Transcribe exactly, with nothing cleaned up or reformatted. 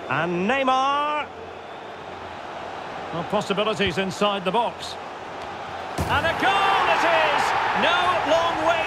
And Neymar. Well, possibilities inside the box. And a goal it is! No long way